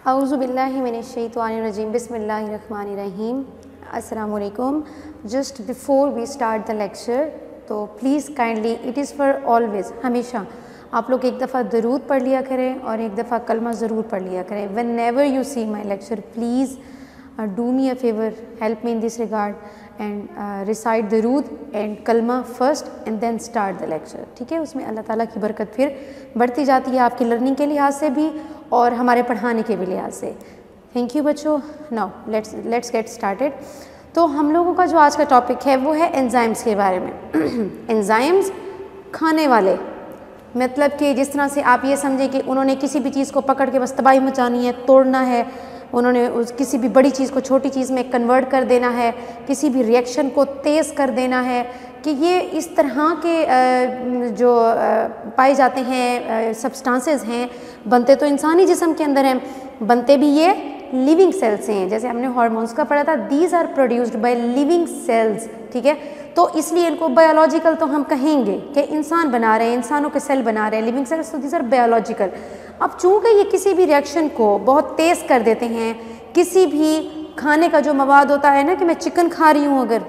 औज़ुबिल्लाहि मिनश्शैतानिर्रजीम बिस्मिल्लाहिर्रहमानिर्रहीम। अस्सलाम वालेकुम। Just before we start the lecture, तो please kindly, it is for always, हमेशा आप लोग एक दफ़ा दरूद पढ़ लिया करें और एक दफ़ा कलमा ज़रूर पढ़ लिया करें। Whenever you see my lecture, please do me a favour, help me in this regard and recite दरूद एंड कलमा first and then start the lecture. ठीक है, उसमें अल्लाह ताला की बरकत फिर बढ़ती जाती है, आपकी लर्निंग के लिहाज से भी और हमारे पढ़ाने के भी लिहाज से। थैंक यू बच्चों। Now let's get started. तो हम लोगों का जो आज का टॉपिक है वो है एंजाइम्स के बारे में। एंजाइम्स खाने वाले, मतलब कि जिस तरह से आप ये समझें कि उन्होंने किसी भी चीज़ को पकड़ के बस तबाही मचानी है, तोड़ना है, उन्होंने किसी भी बड़ी चीज़ को छोटी चीज़ में कन्वर्ट कर देना है, किसी भी रिएक्शन को तेज़ कर देना है, कि ये इस तरह के जो पाए जाते हैं सब्सटेंसेस हैं, बनते तो इंसानी जिस्म के अंदर हैं, बनते भी ये लिविंग सेल्स से हैं। जैसे हमने हार्मोन्स का पढ़ा था, these are produced by living cells. ठीक है, तो इसलिए इनको बायोलॉजिकल तो हम कहेंगे कि इंसान बना रहे हैं, इंसानों के सेल बना रहे हैं, लिविंग सेल्स, तो दीज आर बायोलॉजिकल। अब चूँकि ये किसी भी रिएक्शन को बहुत तेज़ कर देते हैं, किसी भी खाने का जो मवाद होता है ना, कि मैं चिकन खा रही हूँ, अगर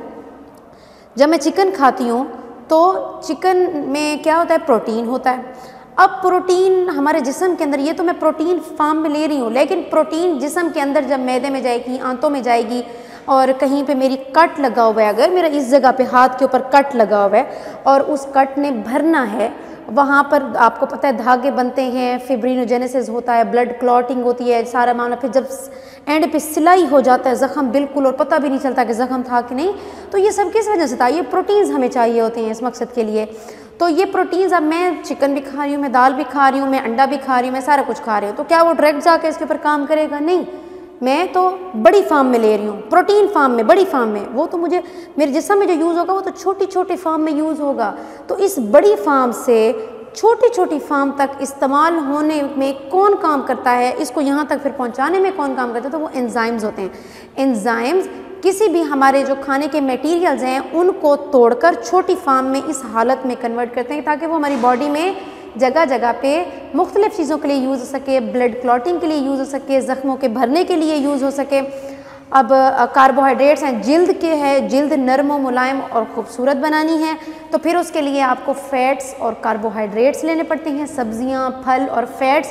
जब मैं चिकन खाती हूँ तो चिकन में क्या होता है, प्रोटीन होता है। अब प्रोटीन हमारे जिस्म के अंदर, ये तो मैं प्रोटीन फार्म में ले रही हूँ, लेकिन प्रोटीन जिस्म के अंदर जब मैदे में जाएगी, आंतों में जाएगी, और कहीं पे मेरी कट लगा हुआ है, अगर मेरा इस जगह पे हाथ के ऊपर कट लगा हुआ है और उस कट ने भरना है, वहाँ पर आपको पता है धागे बनते हैं, फिब्रिनोजेनेसिस होता है, ब्लड क्लॉटिंग होती है, सारा मामला। फिर जब एंड पे सिलाई हो जाता है ज़ख़म बिल्कुल, और पता भी नहीं चलता कि ज़ख़म था कि नहीं, तो ये सब किस वजह से था? ये प्रोटीन्स हमें चाहिए होते हैं इस मकसद के लिए। तो ये प्रोटीन्स, अब मैं चिकन भी खा रही हूँ, मैं दाल भी खा रही हूँ, मैं अंडा भी खा रही हूँ, मैं सारा कुछ खा रही हूँ, तो क्या वो डायरेक्ट जाके इसके ऊपर काम करेगा? नहीं, मैं तो बड़ी फार्म में ले रही हूँ, प्रोटीन फार्म में, बड़ी फार्म में, वो तो मुझे मेरे जिस्म में जो यूज़ होगा वो तो छोटी छोटी फार्म में यूज़ होगा। तो इस बड़ी फार्म से छोटी छोटी फार्म तक इस्तेमाल होने में कौन काम करता है, इसको यहाँ तक फिर पहुँचाने में कौन काम करता है? तो वो एंजाइम्स होते हैं। एंजाइम्स किसी भी हमारे जो खाने के मटेरियल्स हैं उनको तोड़कर छोटी फार्म में इस हालत में कन्वर्ट करते हैं, ताकि वो हमारी बॉडी में जगह जगह पे मुख्तलिफ़ चीज़ों के लिए यूज़ हो सके, ब्लड क्लॉटिंग के लिए यूज़ हो सके, ज़ख्मों के भरने के लिए यूज़ हो सके। अब कार्बोहाइड्रेट्स हैं, जिल्द के हैं, जिल्द नरम व मुलायम और ख़ूबसूरत बनानी है, तो फिर उसके लिए आपको फ़ैट्स और कार्बोहाइड्रेट्स लेने पड़ते हैं, सब्जियां, फल और फैट्स,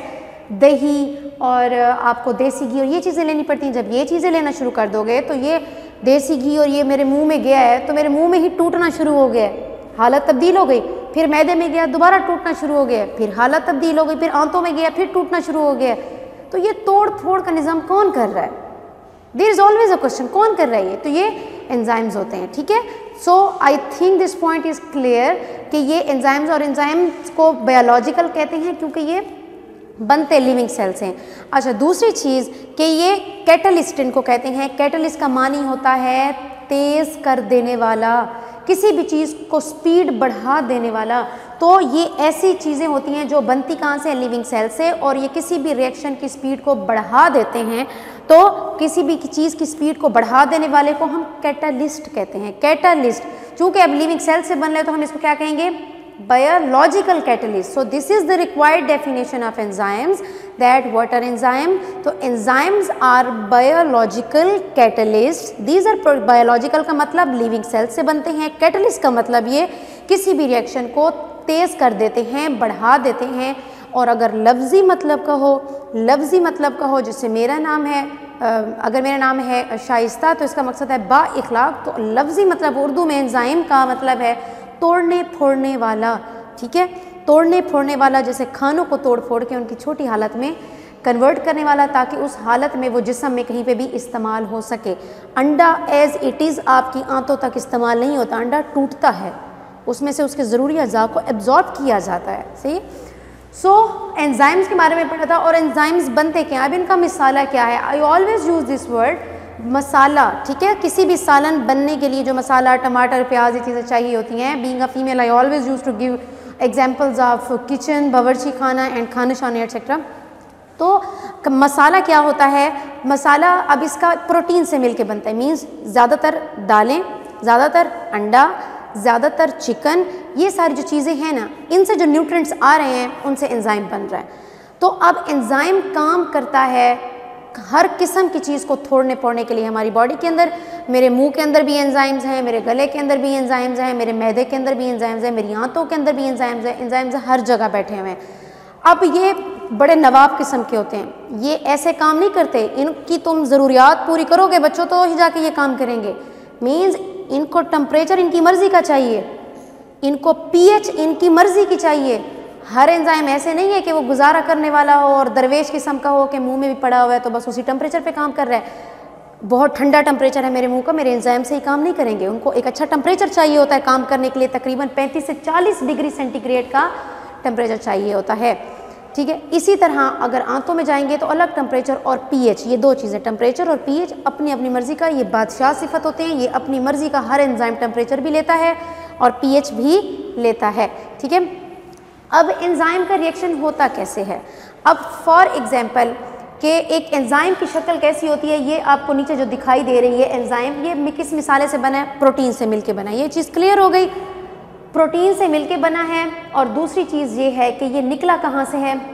दही और आपको देसी घी और ये चीज़ें लेनी पड़ती हैं। जब ये चीज़ें लेना शुरू कर दोगे तो ये देसी घी और ये मेरे मुँह में गया है तो मेरे मुँह में ही टूटना शुरू हो गया, हालत तब्दील हो गई। फिर मैदे में गया, दोबारा टूटना शुरू हो गया, फिर हालत तब्दील हो गई, फिर आंतों में गया, फिर टूटना शुरू हो गया। तो ये तोड़ फोड़ का निज़ाम कौन कर रहा है? There is always a question, कौन कर रहा है ये? तो ये एंजाइम्स होते हैं। ठीक है, so I think this point is clear कि ये एंजाइम्स, और एंजाइम्स को बायोलॉजिकल कहते हैं क्योंकि ये बनते लिविंग सेल्स हैं। अच्छा, दूसरी चीज़ कि ये कैटलिस्ट इनको कहते हैं। कैटलिस्ट का मानी होता है तेज़ कर देने वाला, किसी भी चीज़ को स्पीड बढ़ा देने वाला। तो ये ऐसी चीज़ें होती हैं जो बनती कहाँ से? लिविंग सेल से, और ये किसी भी रिएक्शन की स्पीड को बढ़ा देते हैं। तो किसी भी चीज़ की स्पीड को बढ़ा देने वाले को हम कैटलिस्ट कहते हैं। कैटलिस्ट, चूँकि अब लिविंग सेल से बन रहे तो हम इसको क्या कहेंगे? Biological catalyst. So this is the required definition of enzymes, that what are enzyme? तो enzymes are biological catalyst. These are biological का मतलब लिविंग सेल से बनते हैं, कैटलिस्ट का मतलब ये किसी भी रिएक्शन को तेज़ कर देते हैं, बढ़ा देते हैं। और अगर लफ्ज़ी मतलब का हो, जैसे मेरा नाम है, अगर मेरा नाम है शाइस्ता तो इसका मकसद है बा इखलाक, तो लफ्ज़ी मतलब उर्दू में एंजाइम का मतलब है तोड़ने फोड़ने वाला। ठीक है, तोड़ने फोड़ने वाला, जैसे खानों को तोड़ फोड़ के उनकी छोटी हालत में कन्वर्ट करने वाला, ताकि उस हालत में वो जिस्म में कहीं पे भी इस्तेमाल हो सके। अंडा एज़ इट इज़ आपकी आंतों तक इस्तेमाल नहीं होता, अंडा टूटता है, उसमें से उसके ज़रूरी अज़ा को एब्जॉर्ब किया जाता है। सही। सो एंजाइम्स के बारे में पढ़ा था, और एंजाइम्स बनते क्या हैं? अब इनका मिसाला क्या है? I always use this word masala. ठीक है, किसी भी सालन बनने के लिए जो मसाला, टमाटर, प्याज, ये चीज़ें चाहिए होती हैं। Being a female I always use to give examples of kitchen, बावर्ची खाना एंड खाना शाना एटसेट्रा। तो मसाला क्या होता है? मसाला अब इसका प्रोटीन से मिलके बनता है, मीन्स ज़्यादातर दालें, ज़्यादातर अंडा, ज़्यादातर चिकन, ये सारी जो चीज़ें हैं ना, इनसे जो न्यूट्रिएंट्स आ रहे हैं उनसे एंजाइम बन रहा है। तो अब एंजाइम काम करता है हर किस्म की चीज़ को तोड़ने फोड़ने के लिए हमारी बॉडी के अंदर, मेरे मुंह के अंदर भी एंजाइम्स हैं, मेरे गले के अंदर भी एंजाइम्स हैं, मेरे मैदे के अंदर भी एंजाइम्स हैं, मेरी आंतों के अंदर भी एंजाइम्स हैं, एंजाइम्स हर जगह बैठे हुए हैं। अब ये बड़े नवाब किस्म के होते हैं, ये ऐसे काम नहीं करते, इनकी तुम ज़रूरियात पूरी करोगे बच्चों तो ही जाके ये काम करेंगे। मीन्स इनको टेम्परेचर इनकी मर्ज़ी का चाहिए, इनको pH इनकी मर्ज़ी की चाहिए। हर एंजाइम ऐसे नहीं है कि वो गुजारा करने वाला हो और दरवेश किस्म का हो कि मुंह में भी पड़ा हुआ है तो बस उसी टेम्परेचर पे काम कर रहा है। बहुत ठंडा टेम्परेचर है मेरे मुंह का, मेरे एंजाइम से ही काम नहीं करेंगे, उनको एक अच्छा टेम्परेचर चाहिए होता है काम करने के लिए। तकरीबन 35 से 40 डिग्री सेंटीग्रेड का टेम्परेचर चाहिए होता है, ठीक है। इसी तरह अगर आंतों में जाएंगे तो अलग टेम्परेचर और pH, ये दो चीज़ें, टेम्परेचर और pH अपनी अपनी मर्ज़ी का, ये बादशाह सिफत होते हैं। ये अपनी मर्ज़ी का हर एंजाइम टेम्परेचर भी लेता है और pH भी लेता है, ठीक है। अब एंजाइम का रिएक्शन होता कैसे है? अब फॉर एग्जांपल कि एक एंजाइम की शक्ल कैसी होती है, ये आपको नीचे जो दिखाई दे रही है एंजाइम, ये किस मिसाले से बना है? प्रोटीन से मिलके बना है। ये चीज़ क्लियर हो गई, प्रोटीन से मिलके बना है। और दूसरी चीज़ ये है कि ये निकला कहाँ से है,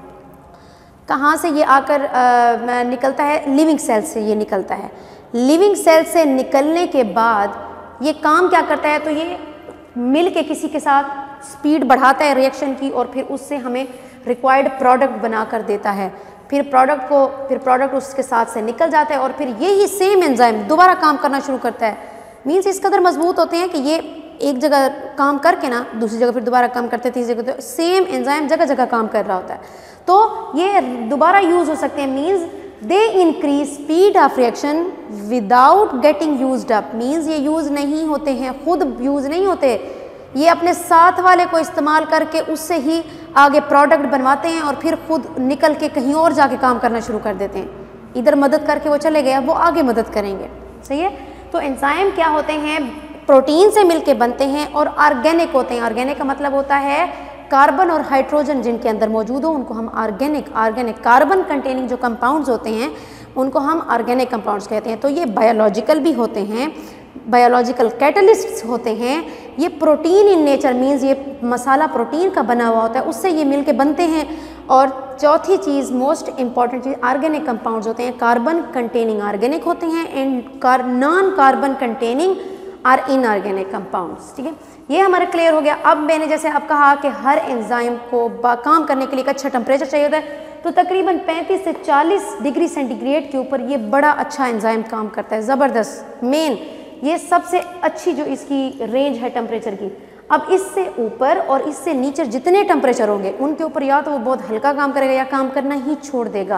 कहाँ से ये आकर निकलता है? लिविंग सेल से ये निकलता है। लिविंग सेल से निकलने के बाद ये काम क्या करता है? तो ये मिल के किसी के साथ स्पीड बढ़ाता है रिएक्शन की और फिर उससे हमें रिक्वायर्ड प्रोडक्ट बना कर देता है। फिर प्रोडक्ट उसके साथ से निकल जाता है और फिर यही सेम एंजाइम दोबारा काम करना शुरू करता है। मीन्स इस कदर मजबूत होते हैं कि ये एक जगह काम करके ना दूसरी जगह फिर दोबारा काम करते हैं, तीसरी जगह, तो सेम एंजाइम जगह जगह काम कर रहा होता है, तो ये दोबारा यूज़ हो सकते हैं। Means they increase speed of reaction without getting used up. Means ये यूज़ नहीं होते हैं, खुद यूज़ नहीं होते, ये अपने साथ वाले को इस्तेमाल करके उससे ही आगे प्रोडक्ट बनवाते हैं और फिर खुद निकल के कहीं और जाके काम करना शुरू कर देते हैं। इधर मदद करके वो चले गए, अब वो आगे मदद करेंगे, सही है। तो एंजाइम क्या होते हैं? प्रोटीन से मिलके बनते हैं और ऑर्गेनिक होते हैं। ऑर्गेनिक का मतलब होता है कार्बन और हाइड्रोजन जिनके अंदर मौजूद हो उनको हम ऑर्गेनिक कार्बन कंटेनिंग जो कंपाउंड्स होते हैं उनको हम ऑर्गेनिक कंपाउंड्स कहते हैं। तो ये बायोलॉजिकल भी होते हैं, बायोलॉजिकल कैटलिस्ट्स होते हैं। ये प्रोटीन इन नेचर, मीन्स ये मसाला प्रोटीन का बना हुआ होता है, उससे ये मिलके बनते हैं। और चौथी चीज़, मोस्ट इंपॉर्टेंट चीज़, ऑर्गेनिक कंपाउंड्स होते हैं, कार्बन कंटेनिंग ऑर्गेनिक होते हैं and non carbon containing are inorganic compounds, ठीक है। ये हमारा क्लियर हो गया। अब मैंने जैसे आप कहा कि हर एंजाइम को काम करने के लिए एक अच्छा टेम्परेचर चाहिए होता है, तो तकरीबन 35 से 40 डिग्री सेंटीग्रेड के ऊपर ये बड़ा अच्छा एंजाइम काम करता है, ज़बरदस्त। मेन ये सबसे अच्छी जो इसकी रेंज है टेम्परेचर की। अब इससे ऊपर और इससे नीचे जितने टेम्परेचर होंगे उनके ऊपर या तो वो बहुत हल्का काम करेगा या काम करना ही छोड़ देगा,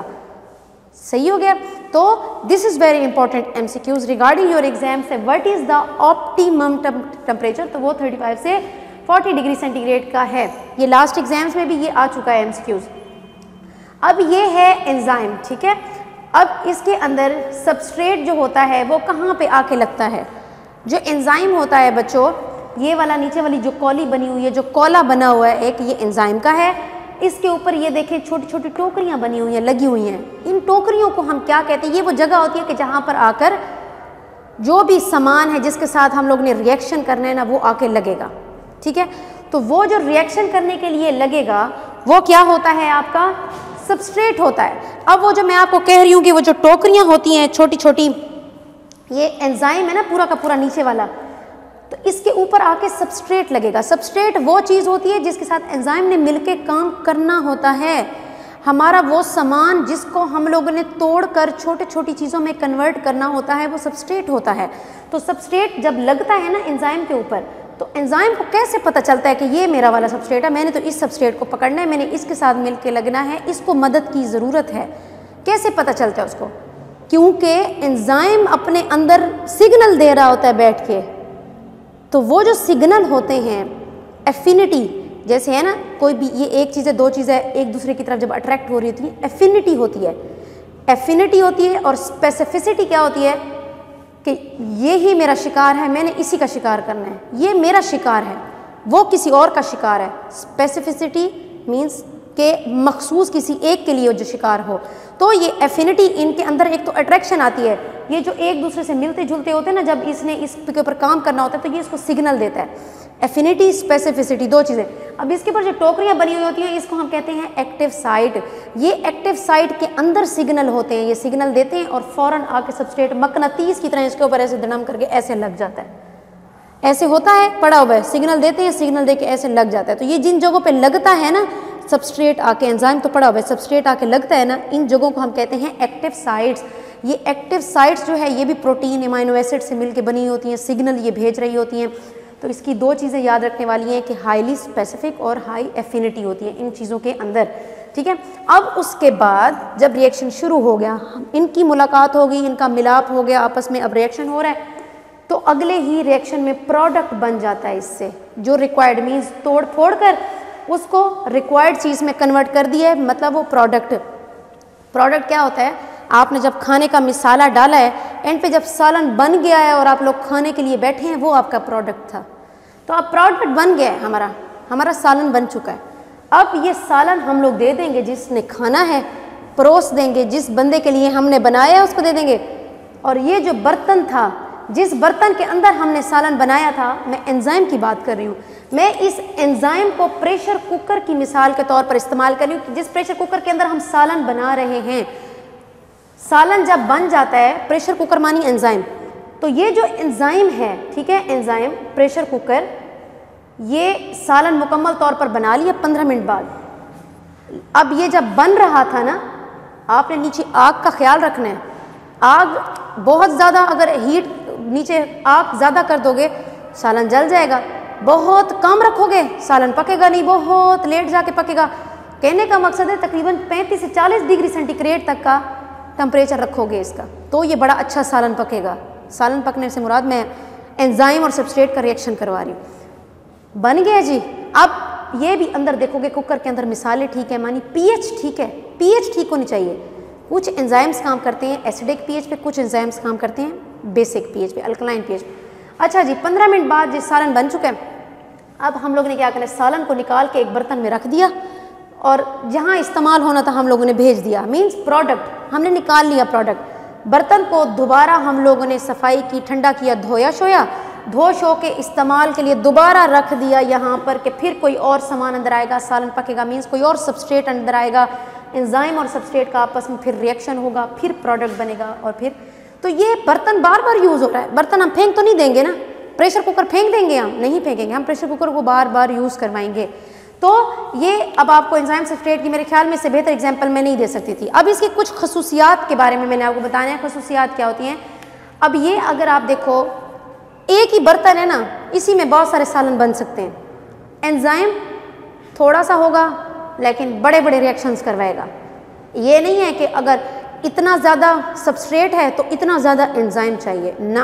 सही हो गया। तो this is very important MCQs regarding your exam से what is the optimum temperature, तो वो 35 से 40 डिग्री सेंटीग्रेड का है। ये लास्ट एग्जाम्स में भी ये आ चुका है एमसीक्यूज। अब ये है एंजाइम, ठीक है। अब इसके अंदर सबस्ट्रेट जो होता है वो कहाँ पे आके लगता है? जो एंजाइम होता है बच्चों, ये वाला नीचे वाली जो कॉली बनी हुई है, जो कॉला बना हुआ है एक, ये एंजाइम का है। इसके ऊपर ये देखें छोटी छोटी टोकरियाँ बनी हुई हैं, लगी हुई हैं। इन टोकरियों को हम क्या कहते हैं? ये वो जगह होती है कि जहाँ पर आकर जो भी सामान है जिसके साथ हम लोग ने रिएक्शन करना है ना, वो आके लगेगा, ठीक है। तो वो जो रिएक्शन करने के लिए लगेगा वो क्या होता है? आपका सबस्ट्रेट होता है। अब वो जो मैं आपको कह रही हूँ कि वो जो टोकरियाँ होती हैं छोटी छोटी, ये एंजाइम है ना पूरा का पूरा नीचे वाला, तो इसके ऊपर आके सबस्ट्रेट लगेगा। सबस्ट्रेट वो चीज़ होती है जिसके साथ एंजाइम ने मिलके काम करना होता है। हमारा वो सामान जिसको हम लोगों ने तोड़कर छोटे छोटी चीज़ों में कन्वर्ट करना होता है वो सबस्ट्रेट होता है। तो सबस्ट्रेट जब लगता है ना एंजाइम के ऊपर, तो एंजाइम को कैसे पता चलता है कि ये मेरा वाला सबस्ट्रेट है, मैंने तो इस सबस्ट्रेट को पकड़ना है, मैंने इसके साथ मिलके लगना है, इसको मदद की ज़रूरत है। कैसे पता चलता है उसको? क्योंकि एंजाइम अपने अंदर सिग्नल दे रहा होता है बैठ के। तो वो जो सिग्नल होते हैं, एफिनिटी जैसे है ना, कोई भी ये एक चीज़ है, दो चीज़ है, एक दूसरे की तरफ जब अट्रैक्ट हो रही होती है, एफिनिटी होती है। एफिनिटी होती है और स्पेसिफिसिटी क्या होती है कि ये ही मेरा शिकार है, मैंने इसी का शिकार करना है, ये मेरा शिकार है, वो किसी और का शिकार है। स्पेसिफिसिटी मीन्स के मखसूस किसी एक के लिए जो शिकार हो। तो ये एफिनिटी, इनके अंदर एक तो अट्रैक्शन आती है, ये जो एक दूसरे से मिलते जुलते होते हैं ना, जब इसने इसके ऊपर काम करना होता है तो ये इसको सिग्नल देता है। एफिनिटी, स्पेसिफिसिटी, दो चीज़ें। अब इसके ऊपर जो टोकरियाँ बनी हुई होती हैं इसको हम कहते हैं एक्टिव साइट। ये एक्टिव साइट के अंदर सिग्नल होते हैं, ये सिग्नल देते हैं और फ़ौरन आके सबस्ट्रेट मकनातीस की तरह इसके ऊपर ऐसे धड़म करके ऐसे लग जाता है। ऐसे होता है, पड़ा हुआ है, सिग्नल देते हैं, सिग्नल दे के ऐसे लग जाता है। तो ये जिन जगहों पे लगता है ना सबस्ट्रेट आके, एंजाइम तो पड़ा हुआ है, सबस्ट्रेट आके लगता है ना, इन जगहों को हम कहते हैं एक्टिव साइट्स। ये एक्टिव साइट्स जो है ये भी प्रोटीन, अमाइनो एसिड से मिलके बनी होती हैं, सिग्नल ये भेज रही होती हैं। तो इसकी दो चीज़ें याद रखने वाली हैं कि हाईली स्पेसिफिक और हाई एफिनिटी होती है इन चीज़ों के अंदर, ठीक है। अब उसके बाद जब रिएक्शन शुरू हो गया, इनकी मुलाकात हो गई, इनका मिलाप हो गया आपस में, अब रिएक्शन हो रहा है, तो अगले ही रिएक्शन में प्रोडक्ट बन जाता है इससे, जो रिक्वायर्ड मीन्स तोड़ फोड़ कर उसको रिक्वायर्ड चीज़ में कन्वर्ट कर दिया है, मतलब वो प्रोडक्ट क्या होता है, आपने जब खाने का मसाला डाला है, एंड पे जब सालन बन गया है और आप लोग खाने के लिए बैठे हैं, वो आपका प्रोडक्ट था। तो अब प्रोडक्ट बन गया है, हमारा सालन बन चुका है। अब ये सालन हम लोग दे देंगे जिसने खाना है, परोस देंगे, जिस बंदे के लिए हमने बनाया है उसको दे देंगे। और ये जो बर्तन था, जिस बर्तन के अंदर हमने सालन बनाया था, मैं एंजाइम की बात कर रही हूँ, मैं इस एंजाइम को प्रेशर कुकर की मिसाल के तौर पर इस्तेमाल कर रही हूँ। जिस प्रेशर कुकर के अंदर हम सालन बना रहे हैं, सालन जब बन जाता है, प्रेशर कुकर मानी एंजाइम, तो ये जो एंजाइम है, ठीक है, एंजाइम प्रेशर कुकर, ये सालन मुकम्मल तौर पर बना लिया 15 मिनट बाद। अब ये जब बन रहा था ना, आपने नीचे आग का ख्याल रखना है। आग बहुत ज़्यादा, अगर हीट नीचे आग ज़्यादा कर दोगे सालन जल जाएगा, बहुत कम रखोगे सालन पकेगा नहीं, बहुत लेट जाके पकेगा। कहने का मकसद है तकरीबन 35 से 40 डिग्री सेंटीग्रेड तक का टेम्परेचर रखोगे इसका, तो ये बड़ा अच्छा सालन पकेगा। सालन पकने से मुराद मैं एंजाइम और सबस्ट्रेट का रिएक्शन करवा रही हूँ। बन गया जी। अब ये भी अंदर देखोगे कुकर के अंदर मिसालें ठीक है, मानी पीएच ठीक है, पीएच ठीक होनी चाहिए। कुछ एंजाइम्स काम करते हैं एसिडिक पीएच पे, कुछ एंजाइम्स काम करते हैं बेसिक पीएच पे, अल्कलाइन पीएच पे। अच्छा जी, 15 मिनट बाद जिस सालन बन चुका है, अब हम लोग ने क्या करना है, सालन को निकाल के एक बर्तन में रख दिया और जहाँ इस्तेमाल होना था हम लोगों ने भेज दिया, मीन्स प्रोडक्ट हमने निकाल लिया। प्रोडक्ट बर्तन को दोबारा हम लोगों ने सफाई की, ठंडा किया, धोया शोया, धो शो के इस्तेमाल के लिए दोबारा रख दिया यहाँ पर कि फिर कोई और सामान अंदर आएगा, सालन पकेगा, मीन्स कोई और सबस्ट्रेट अंदर आएगा, एंजाइम और सबस्ट्रेट का आपस में फिर रिएक्शन होगा, फिर प्रोडक्ट बनेगा। और फिर तो ये बर्तन बार बार यूज़ हो रहा है। बर्तन हम फेंक तो नहीं देंगे ना, प्रेशर कुकर फेंक देंगे? हम नहीं फेंकेंगे, हम प्रेशर कुकर को बार बार यूज़ करवाएंगे। तो ये अब आपको एंजाइम सबस्ट्रेट की मेरे ख्याल में इससे बेहतर एग्जाम्पल मैं नहीं दे सकती थी। अब इसकी कुछ खसूसियात के बारे में मैंने आपको बताया है, खसूसियात क्या होती हैं। अब ये अगर आप देखो, एक ही बर्तन है ना, इसी में बहुत सारे सालन बन सकते हैं। एंजाइम थोड़ा सा होगा लेकिन बड़े बड़े रिएक्शंस करवाएगा। ये नहीं है कि अगर इतना ज़्यादा सबस्ट्रेट है तो इतना ज़्यादा एंजाइम चाहिए ना,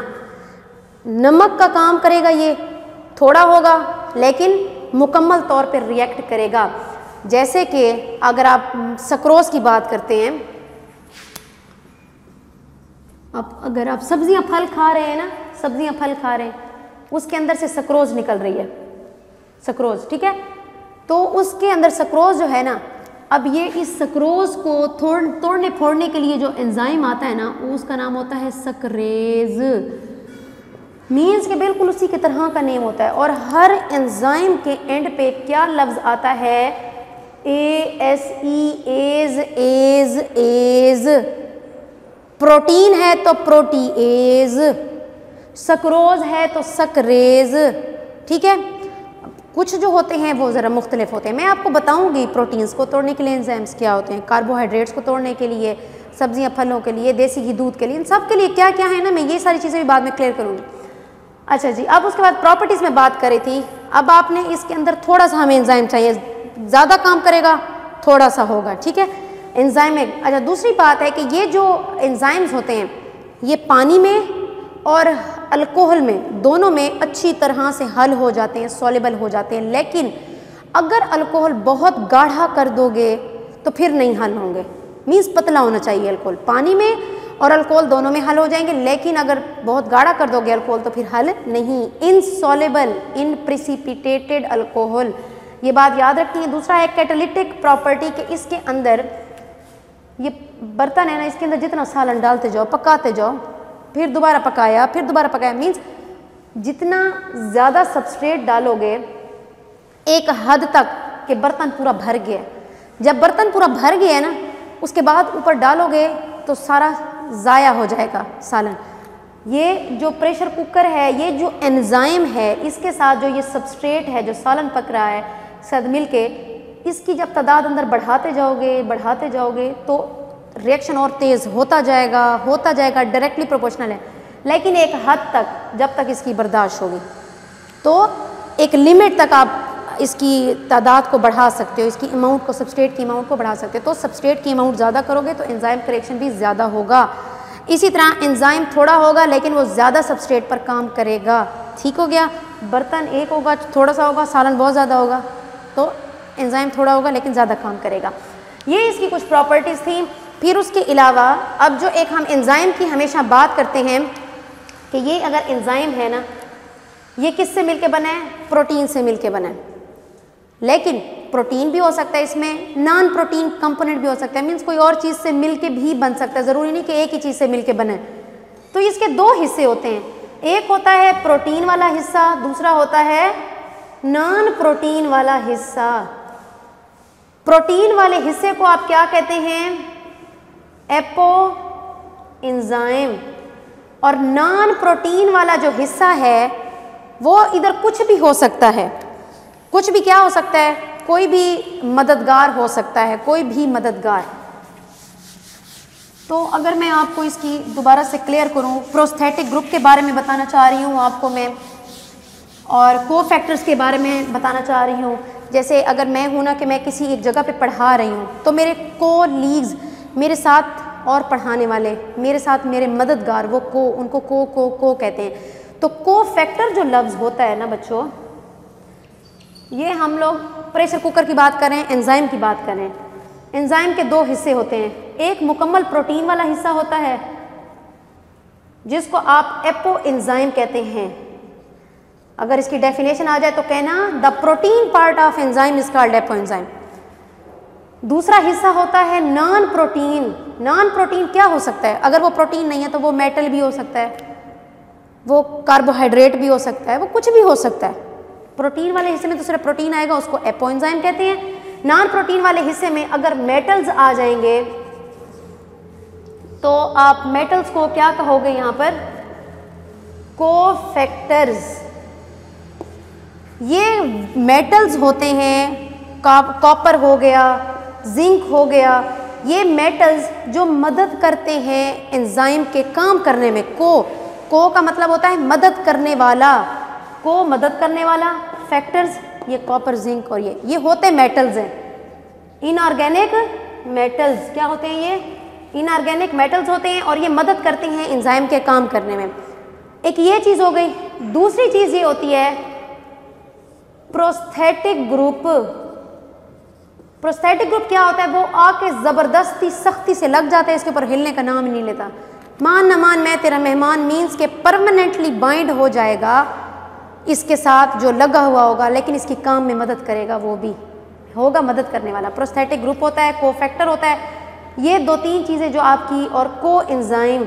नमक का काम करेगा, ये थोड़ा होगा लेकिन मुकम्मल तौर पर रिएक्ट करेगा। जैसे कि अगर आप सक्रोज की बात करते हैं, अब अगर आप सब्जियां फल खा रहे हैं ना, सब्जियां फल खा रहे हैं, उसके अंदर से सक्रोज निकल रही है, सक्रोज, ठीक है। तो उसके अंदर सक्रोज जो है ना, अब ये इस सक्रोज को तोड़ने फोड़ने के लिए जो एंजाइम आता है ना, उसका नाम होता है सक्रेज। मीन्स के बिल्कुल उसी के तरह का नेम होता है। और हर एंजाइम के एंड पे क्या लफ्ज़ आता है? ASE, as. प्रोटीन है तो प्रोटीएज, सक्रोज है तो सक्रेज, ठीक है। कुछ जो होते हैं वो ज़रा मुख्तलिफ होते हैं। मैं आपको बताऊंगी प्रोटीन्स को तोड़ने के लिए एंजाइम्स क्या होते हैं, कार्बोहाइड्रेट्स को तोड़ने के लिए, सब्जियां फलों के लिए, देसी घी दूध के लिए, इन सब के लिए क्या क्या है ना, मैं ये सारी चीज़ें भी बाद में क्लियर करूँगी। अच्छा जी, अब उसके बाद प्रॉपर्टीज़ में बात करी थी। अब आपने इसके अंदर थोड़ा सा हमें एंजाइम चाहिए, ज़्यादा काम करेगा थोड़ा सा होगा, ठीक है, एंजाइम में। अच्छा, दूसरी बात है कि ये जो एंजाइम्स होते हैं ये पानी में और अल्कोहल में, दोनों में अच्छी तरह से हल हो जाते हैं, सॉल्युबल हो जाते हैं। लेकिन अगर अल्कोहल बहुत गाढ़ा कर दोगे तो फिर नहीं हल होंगे। मीन्स पतला होना चाहिए अल्कोहल, पानी में और अल्कोहल दोनों में हल हो जाएंगे। लेकिन अगर बहुत गाढ़ा कर दोगे अल्कोहल तो फिर हल नहीं। इनसॉल्युबल, इनप्रेसिपिटेटेड अल्कोहल, ये बात याद रखनी है। दूसरा है कैटालिटिक प्रॉपर्टी के इसके अंदर ये बर्तन है ना, इसके अंदर जितना सालन डालते जाओ, पकाते जाओ, फिर दोबारा पकाया, फिर दोबारा पकाया, मीन्स जितना ज़्यादा सबस्ट्रेट डालोगे एक हद तक कि बर्तन पूरा भर गया, जब बर्तन पूरा भर गया ना उसके बाद ऊपर डालोगे तो सारा ज़ाया हो जाएगा सालन। ये जो प्रेशर कुकर है, ये जो एंजाइम है, इसके साथ जो ये सबस्ट्रेट है जो सालन पक रहा है साथ मिल के, इसकी जब तादाद अंदर बढ़ाते जाओगे तो रिएक्शन और तेज़ होता जाएगा, डायरेक्टली प्रोपोर्शनल है। लेकिन एक हद तक जब तक इसकी बर्दाश्त होगी तो एक लिमिट तक आप इसकी तादाद को बढ़ा सकते हो, इसकी अमाउंट को, सबस्ट्रेट की अमाउंट को बढ़ा सकते हो। तो सबस्ट्रेट की अमाउंट ज़्यादा करोगे तो एंजाइम करेक्शन भी ज़्यादा होगा। इसी तरह एंजाइम थोड़ा होगा लेकिन वो ज़्यादा सबस्ट्रेट पर काम करेगा। ठीक हो गया। बर्तन एक होगा, थोड़ा सा होगा, सालन बहुत ज़्यादा होगा, तो एंजाइम थोड़ा होगा लेकिन ज़्यादा काम करेगा। ये इसकी कुछ प्रॉपर्टीज़ थी। फिर उसके अलावा अब जो एक हम एंजाइम की हमेशा बात करते हैं कि ये अगर एंजाइम है ना, ये किससे मिलके बना है? प्रोटीन से मिलके बना है। लेकिन प्रोटीन भी हो सकता है इसमें, नॉन प्रोटीन कंपोनेंट भी हो सकता है, मीन्स कोई और चीज़ से मिलके भी बन सकता है, ज़रूरी नहीं कि एक ही चीज़ से मिलके बने। तो इसके दो हिस्से होते हैं, एक होता है प्रोटीन वाला हिस्सा, दूसरा होता है नॉन प्रोटीन वाला हिस्सा। प्रोटीन वाले हिस्से को आप क्या कहते हैं? Apo enzyme. और नॉन प्रोटीन वाला जो हिस्सा है वो इधर कुछ भी हो सकता है। कुछ भी क्या हो सकता है? कोई भी मददगार हो सकता है, कोई भी मददगार। तो अगर मैं आपको इसकी दोबारा से क्लियर करूं, प्रोस्थेटिक ग्रुप के बारे में बताना चाह रही हूं आपको मैं, और कोफैक्टर्स के बारे में बताना चाह रही हूं। जैसे अगर मैं हूं ना कि मैं किसी एक जगह पे पढ़ा रही हूं तो मेरे कोलीग्स, मेरे साथ और पढ़ाने वाले, मेरे साथ मेरे मददगार, वो उनको को कहते हैं। तो कोफैक्टर जो लफ्ज़ होता है ना बच्चों, ये हम लोग प्रेशर कुकर की बात करें, एंजाइम की बात करें, एंजाइम के दो हिस्से होते हैं। एक मुकम्मल प्रोटीन वाला हिस्सा होता है जिसको आप एपो एंजाइम कहते हैं। अगर इसकी डेफिनेशन आ जाए तो कहना the protein part of enzyme is called apoenzyme. दूसरा हिस्सा होता है नॉन प्रोटीन। नॉन प्रोटीन क्या हो सकता है? अगर वो प्रोटीन नहीं है तो वो मेटल भी हो सकता है, वो कार्बोहाइड्रेट भी हो सकता है, वो कुछ भी हो सकता है। प्रोटीन वाले हिस्से में तो सिर्फ प्रोटीन आएगा, उसको एपो एंजाइम कहते हैं। नॉन प्रोटीन वाले हिस्से में अगर मेटल्स आ जाएंगे तो आप मेटल्स को क्या कहोगे यहाँ पर? कोफैक्टर्स। ये मेटल्स होते हैं, कॉपर हो गया, जिंक हो गया, ये मेटल्स जो मदद करते हैं एंजाइम के काम करने में। को का मतलब होता है मदद करने वाला, को मदद करने वाला, फैक्टर्स ये कॉपर, जिंक और ये होते मेटल्स हैं। इनऑर्गेनिक मेटल्स क्या होते हैं? ये इनऑर्गेनिक मेटल्स होते हैं और ये मदद करते हैं एंजाइम के काम करने में। एक ये चीज़ हो गई। दूसरी चीज़ ये होती है प्रोस्थेटिक ग्रुप। प्रोस्थेटिक ग्रुप क्या होता है? वो आके ज़बरदस्ती सख्ती से लग जाता है, इसके ऊपर हिलने का नाम ही नहीं लेता। मान न मान मैं तेरा मेहमान मीन्स के परमानेंटली बाइंड हो जाएगा इसके साथ जो लगा हुआ होगा, लेकिन इसकी काम में मदद करेगा, वो भी होगा मदद करने वाला। प्रोस्थेटिक ग्रुप होता है, कोफैक्टर होता है। ये दो तीन चीज़ें जो आपकी, और को एंजाइम,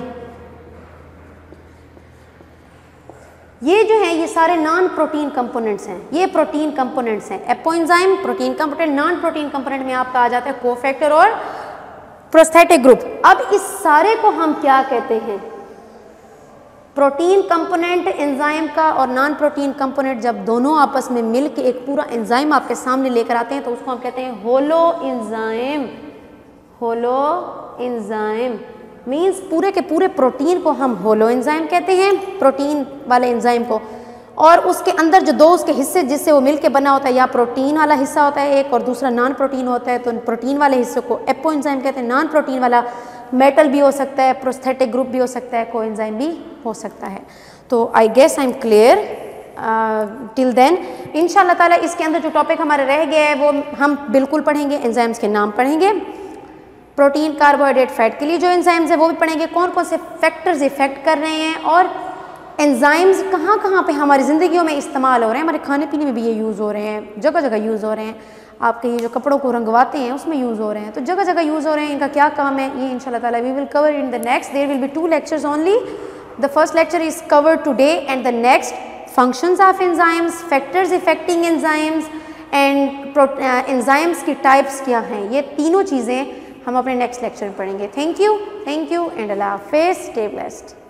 ये जो है ये सारे नॉन प्रोटीन कंपोनेंट्स हैं। ये प्रोटीन कंपोनेंट्स हैं। Apo enzyme protein component, non protein component में आपका आ जाता है कोफैक्टर और प्रोस्थेटिक ग्रुप। अब इस सारे को हम क्या कहते हैं? प्रोटीन कंपोनेंट एंजाइम का और नॉन प्रोटीन कंपोनेंट जब दोनों आपस में मिल के एक पूरा एंजाइम आपके सामने लेकर आते हैं तो उसको हम कहते हैं holoenzyme. Holoenzyme means पूरे के पूरे प्रोटीन को हम होलो एंजाइम कहते हैं, प्रोटीन वाले एंजाइम को। और उसके अंदर जो दो उसके हिस्से जिससे वो मिलके बना होता है, या प्रोटीन वाला हिस्सा होता है एक, और दूसरा नॉन प्रोटीन होता है। तो प्रोटीन वाले हिस्से को एपो एंजाइम कहते हैं। नॉन प्रोटीन वाला मेटल भी हो सकता है, प्रोस्थेटिक ग्रुप भी हो सकता है, को एंजाइम भी हो सकता है। तो I guess I am clear till then. इंशाल्लाह ताला इसके अंदर जो टॉपिक हमारे रह गए हैं वो हम बिल्कुल पढ़ेंगे। एंजाइम्स के नाम पढ़ेंगे, प्रोटीन, कार्बोहाइड्रेट, फैट के लिए जो एंजाइम्स है वो भी पढ़ेंगे, कौन कौन से फैक्टर्स इफेक्ट कर रहे हैं, और एंजाइम्स कहाँ कहाँ पे हमारी ज़िंदगियों में इस्तेमाल हो रहे हैं। हमारे खाने पीने में भी ये यूज़ हो रहे हैं, जगह जगह यूज़ हो रहे हैं। आपके ये जो कपड़ों को रंगवाते हैं उसमें यूज़ हो रहे हैं, तो जगह जगह यूज़ हो रहे हैं। इनका क्या काम है ये इंशाल्लाह ताला we will cover in the next. There will be 2 lectures only. The first lecture is covered today and the next functions of enzymes, factors affecting enzymes and enzymes की टाइप्स क्या हैं, ये तीनों चीज़ें हम अपने नेक्स्ट लेक्चर में पढ़ेंगे। थैंक यू एंड अल्लाह हाफिज़, स्टे ब्लेस्ड।